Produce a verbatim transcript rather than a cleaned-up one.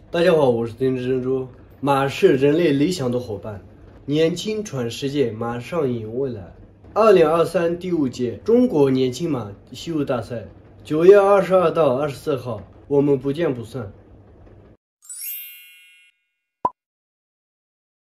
大家好，我是丁珍珠。马是人类理想的伙伴，年轻闯世界，马上赢未来。二零二三第五届中国年轻马习武大赛，九月二十二到二十四号，我们不见不散。